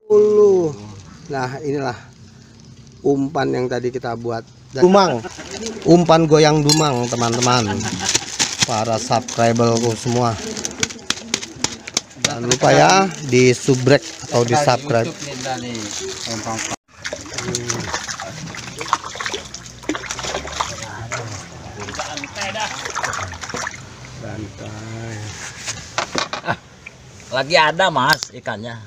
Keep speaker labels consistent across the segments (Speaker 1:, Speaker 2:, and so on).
Speaker 1: Nah, inilah umpan yang tadi kita buat. Dumang. Umpan goyang dumang, teman-teman. Para subscriberku semua. Jangan lupa ya di subrek atau di subscribe. Santai.
Speaker 2: Lagi ada mas ikannya.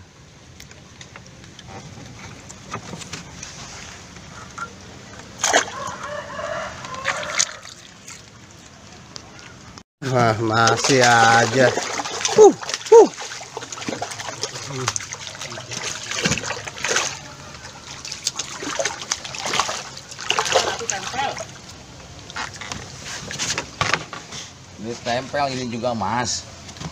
Speaker 1: Wah, masih aja.
Speaker 2: Ini tempel ini juga mas.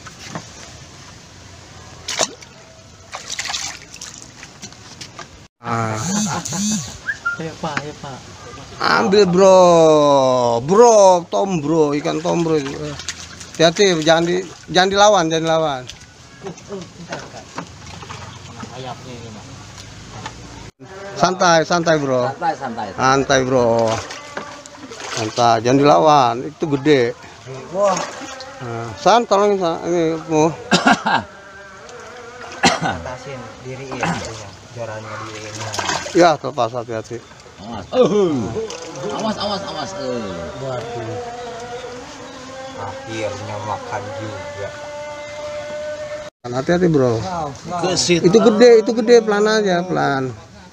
Speaker 3: Ya pak.
Speaker 1: Ambil bro, tom bro, ikan tom bro. Hati-hati, jangan dilawan. Santai bro. Santai bro. Santai, jangan dilawan. Itu gede. San, tolongin ini mau.
Speaker 3: Atasin diriin jorannya diriin.
Speaker 1: Ya, terlepas, hati-hati.
Speaker 2: Awas.
Speaker 3: Waduh. Akhirnya makan juga.
Speaker 1: Hati-hati bro.
Speaker 2: Kesit.
Speaker 1: Itu gede, pelan aja, pelan.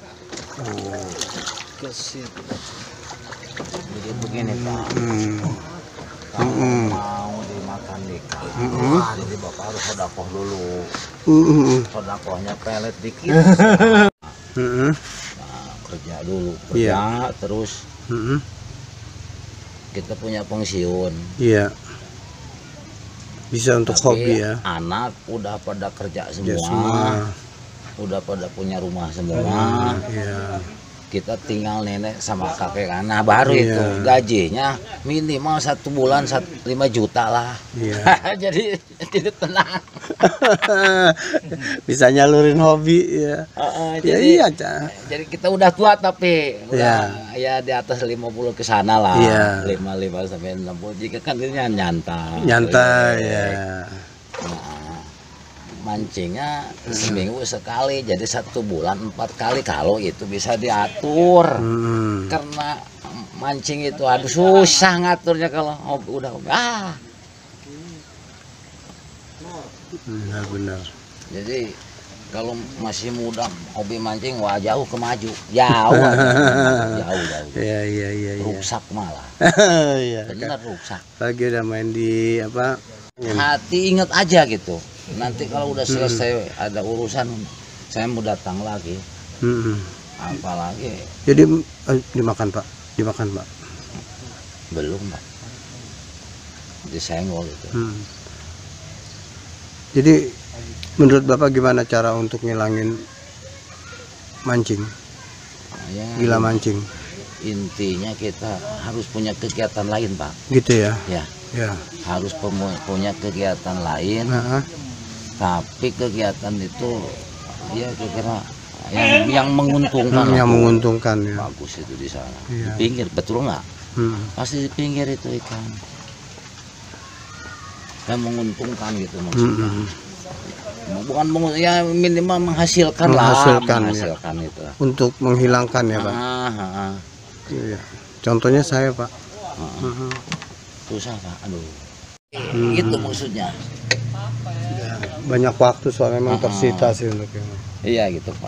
Speaker 2: Kesit. Jadi begini pak. Kalau mau dimakan ikan, jadi bapak harus sodakoh dulu. Sodakohnya pelet dikit. Kerja dulu, terus kita punya pensiun.
Speaker 1: Iya. Bisa untuk hobi ya.
Speaker 2: Anak udah pada kerja semua. Udah pada punya rumah semua.
Speaker 1: Iya.
Speaker 2: Kita tinggal nenek sama kakek anak baru itu gajinya minimal 1 bulan 5 juta lah.
Speaker 1: Iya.
Speaker 2: Jadi tidak tenang.
Speaker 1: Bisa nyalurin hobi ya.
Speaker 2: Jadi kita udah tua tapi udah ya di atas 50 ke sana lah. 55 sampai 60 jika kan ini nyantai ya. Nah, mancingnya seminggu sekali, jadi 1 bulan 4 kali kalau itu bisa diatur. Karena mancing itu aduh susah ngaturnya kalau udah
Speaker 1: benar.
Speaker 2: Jadi kalau masih muda hobi mancing wah jauh kemaju, jauh.
Speaker 1: Iya.
Speaker 2: Rusak malah.
Speaker 1: Iya.
Speaker 2: Benar rusak.
Speaker 1: Lagi udah main di apa?
Speaker 2: Hati ingat aja gitu. Nanti kalau udah selesai ada urusan saya mau datang lagi. Apalagi.
Speaker 1: Jadi dimakan pak.
Speaker 2: Belum pak. Disenggol itu.
Speaker 1: Jadi menurut bapak gimana cara untuk ngilangin mancing? Gila mancing.
Speaker 2: Intinya kita harus punya kegiatan lain pak.
Speaker 1: Gitu ya?
Speaker 2: Ya. Harus punya kegiatan lain. Tapi kegiatan itu ya kira-kira yang menguntungkan.
Speaker 1: Yang menguntungkan ya.
Speaker 2: Bagus itu di sana. Di pinggir betul nggak? Pasti di pinggir itu ikan. Yang menguntungkan gitu maksudnya. Bukan ya minimal menghasilkan lah. Menghasilkan itu.
Speaker 1: Untuk menghilangkan ya pak. Iya. Contohnya saya pak.
Speaker 2: Susah pak. Aduh. Itu maksudnya.
Speaker 1: Banyak waktu soalnya memang tersita sih untuk ini.
Speaker 2: Iya gitu pak.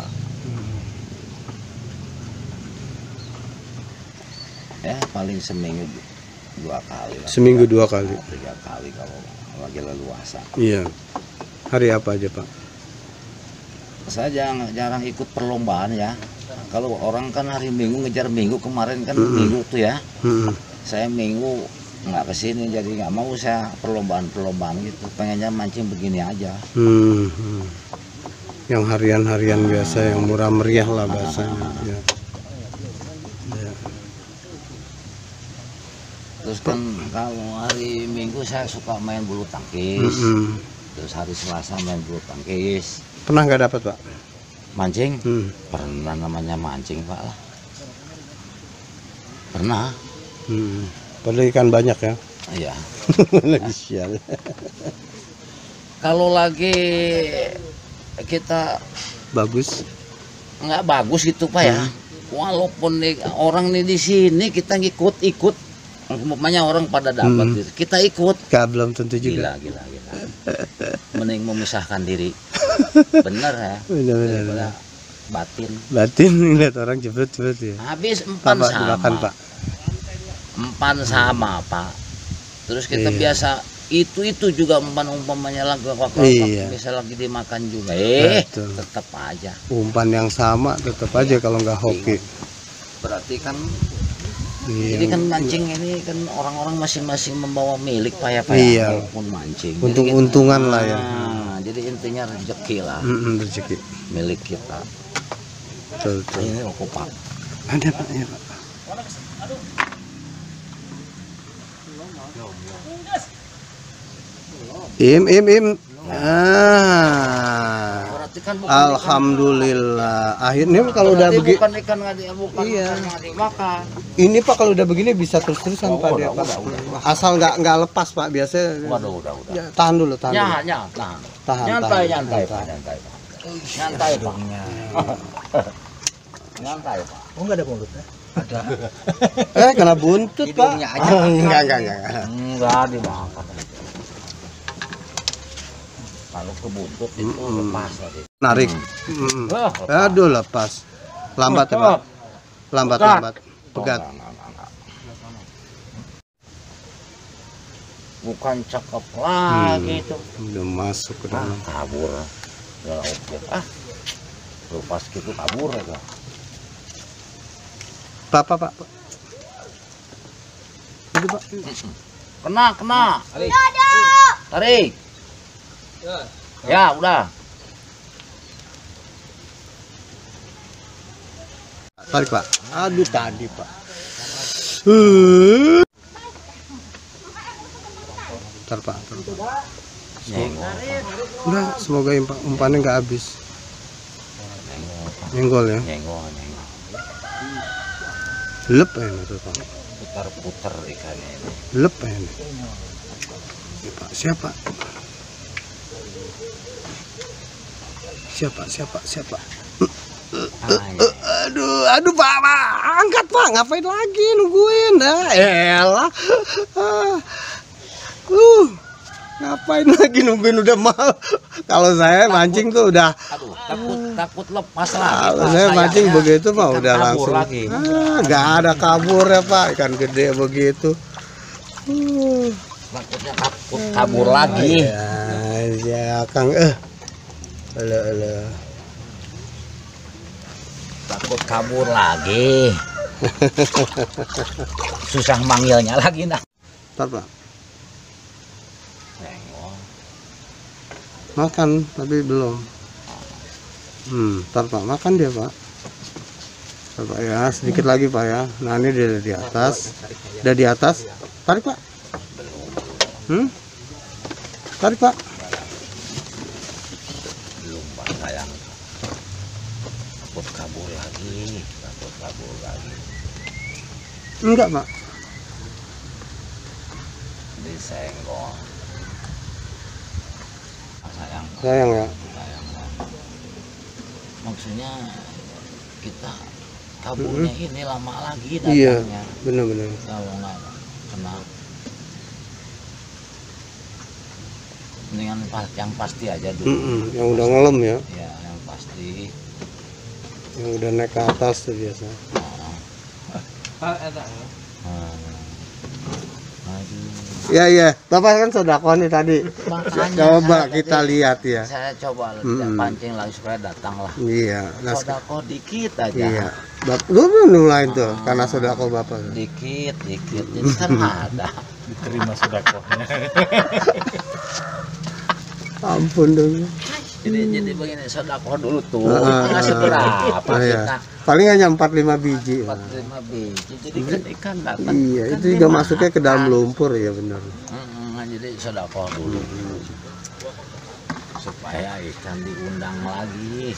Speaker 2: Ya paling seminggu 2 kali lah.
Speaker 1: Seminggu 2 kali.
Speaker 2: 3 kali kalau lagi leluasa.
Speaker 1: Iya. Hari apa aja pak?
Speaker 2: Saya jarang ikut perlombaan ya. Kalau orang kan hari Minggu ngejar Minggu, kemarin kan Minggu tuh ya. Saya Minggu nggak kesini, jadi nggak mau saya perlombaan gitu. Pengennya mancing begini aja.
Speaker 1: Yang harian biasa, yang murah meriah lah bahasanya.
Speaker 2: Terus kan kalau hari Minggu saya suka main bulu tangkis. Terus hari Selasa main bulu tangkis.
Speaker 1: Pernah nggak dapat pak?
Speaker 2: Mancing? Pernah namanya mancing Pak lah. Pernah.
Speaker 1: Padahal ikan banyak ya.
Speaker 2: Iya.
Speaker 1: Lagi sial.
Speaker 2: Kalau lagi kita
Speaker 1: Bagus.
Speaker 2: nggak bagus gitu Pak ya. Walaupun orang nih di sini kita ikut. Umpamanya orang pada dapat gitu. Kita ikut.
Speaker 1: Belum tentu juga.
Speaker 2: Gila. Mending memisahkan diri. Bener ya.
Speaker 1: Bener.
Speaker 2: Batin
Speaker 1: Ngeliat orang cepet ya.
Speaker 2: habis empan
Speaker 1: Pak,
Speaker 2: sama
Speaker 1: dimakan, Pak.
Speaker 2: Empan sama Pak. Terus kita biasa itu juga umpamanya lagi bisa lagi dimakan juga. Tetap aja
Speaker 1: Umpan yang sama tetap aja kalau nggak hoki.
Speaker 2: berarti kan jadi kan mancing ini kan orang-orang masing-masing membawa milik Pak ya Pak ya, walaupun mancing
Speaker 1: Untung-untungan lah ya.
Speaker 2: Jadi intinya rezeki lah.
Speaker 1: Rezeki
Speaker 2: Milik kita.
Speaker 1: Betul.
Speaker 2: Ini kok Pak.
Speaker 1: Ada Pak ya Pak. Im.
Speaker 2: Berarti kan
Speaker 1: Alhamdulillah. Akhirnya kalau udah begini.
Speaker 2: Bukan ikan ikan dimakan.
Speaker 1: Ini Pak kalau udah begini bisa terus-terusan Pak dia Pak. Asal nggak lepas Pak biasanya.
Speaker 2: Udah.
Speaker 1: Ya, tahan dulu.
Speaker 2: Tahan. Nyantai Pak. Nyantai Pak.
Speaker 3: Oh nggak ada mulutnya?
Speaker 1: Ada. Kena buntut Pak.
Speaker 3: Hidungnya aja.
Speaker 2: Enggak dimakan. Kalau ke buntut itu lepas tadi.
Speaker 1: Narik. Aduh lepas. Lambat ya Pak. Lambat. Pegat.
Speaker 2: Bukan cakep lagi itu.
Speaker 1: Udah masuk ke dalam.
Speaker 2: Kabur. Udah objek. Lepas gitu kabur ya.
Speaker 1: Pak. Itu Pak.
Speaker 2: Kena. Tarik. Ya, udah.
Speaker 1: Tarik Pak. Aduh tadi Pak. Ntar Pak. Udah, semoga umpannya nggak habis. Nyenggol ya.
Speaker 2: Nyenggol.
Speaker 1: Lep ya itu Pak.
Speaker 2: Putar-putar ikannya ini.
Speaker 1: Lep ya ini. Pak, siapa? Aduh Pak, angkat Pak, ngapain lagi nungguin? Elah. Ngapain lagi nungguin udah mal. Kalau saya mancing tuh udah
Speaker 2: takut lepas lagi.
Speaker 1: Kalau saya mancing begitu mah udah langsung.
Speaker 2: Lagi.
Speaker 1: Nggak ada kabur ya Pak, ikan gede begitu.
Speaker 2: Takutnya kabur lagi.
Speaker 1: Ya Kang
Speaker 2: Takut kabur lagi. Susah manggilnya lagi nah.
Speaker 1: Ntar Pak. Makan tapi belum. Ntar Pak makan dia Pak. Ntar Pak ya, sedikit lagi Pak ya. Nah ini dia di atas. Udah di atas. Tarik Pak. Tarik Pak.
Speaker 2: Belum Pak sayang. Takut kabur lagi.
Speaker 1: Enggak Pak.
Speaker 2: Disenggol.
Speaker 1: Sayang ya.
Speaker 2: Maksudnya kita kaburnya ini lama lagi
Speaker 1: Iya,
Speaker 2: datangnya.
Speaker 1: benar-benar.
Speaker 2: Kalau nggak kena, mendingan yang pasti aja dulu.
Speaker 1: Yang udah ngelem ya.
Speaker 2: Ya, yang pasti.
Speaker 1: Yang udah naik ke atas tuh biasa. Iya, Bapak kan sodako nih tadi. Coba kita lihat ya.
Speaker 2: Saya coba pancing lagi supaya datang lah.
Speaker 1: Iya.
Speaker 2: Sodako dikit aja.
Speaker 1: Iya. Lu nulain tuh karena sodako Bapak.
Speaker 2: Dikit. Ini kan ada.
Speaker 3: Diterima sodakohnya.
Speaker 1: Ampun dong.
Speaker 2: Jadi begini, sodako dulu tuh. Nggak seberapa kita.
Speaker 1: Paling hanya 4-5 biji.
Speaker 2: 4-5 biji. Jadi kan ikan datang.
Speaker 1: Iya,
Speaker 2: kan
Speaker 1: itu juga masuknya ke dalam lumpur ya benar.
Speaker 2: Jadi sodako dulu. supaya ikan diundang lagi.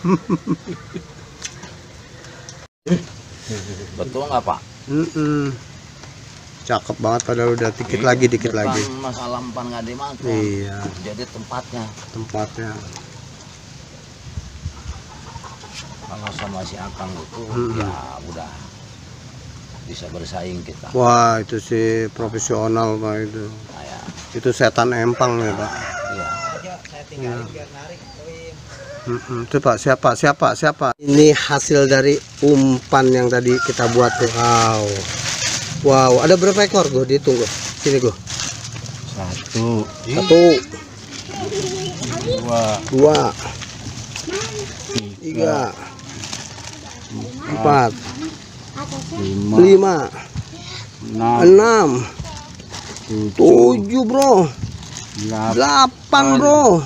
Speaker 2: Betul nggak Pak?
Speaker 1: Cakep banget, padahal udah dikit lagi.
Speaker 2: Masalah umpan nggak dimakan.
Speaker 1: Iya.
Speaker 2: Jadi tempatnya. Kalau sama si Akang itu ya udah bisa bersaing kita.
Speaker 1: Wah, itu sih profesional Pak itu.
Speaker 2: Nah, ya.
Speaker 1: Itu setan empang ya Pak.
Speaker 2: Iya.
Speaker 1: Itu Pak, siapa? Ini hasil dari umpan yang tadi kita buat. Wow, ada berapa ekor Go? Dihitung Go. Sini Go.
Speaker 3: 1,
Speaker 1: 1, 2, 3, 4, 5, 6, 7 bro, 8 bro,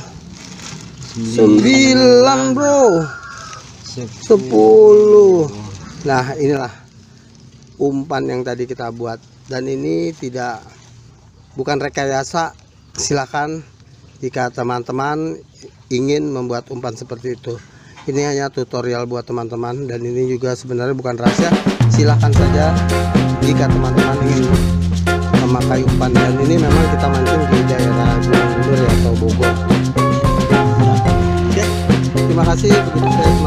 Speaker 1: 9 bro, 10. Nah inilah umpan yang tadi kita buat, dan ini bukan rekayasa. Silakan jika teman-teman ingin membuat umpan seperti itu. Ini hanya tutorial buat teman-teman, dan ini juga sebenarnya bukan rahasia. Silahkan saja jika teman-teman ingin memakai umpan, dan ini memang kita mancing di daerah Gunung Budur atau Bogor. Oke, terima kasih. Begitu saya